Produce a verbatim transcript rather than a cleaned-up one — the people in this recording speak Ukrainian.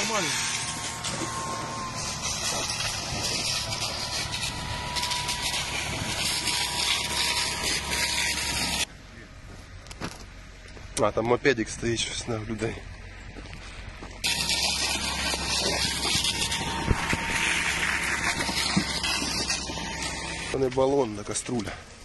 нормально. А, там мопедик стоїть, щось на людей. Це не балон, на каструля.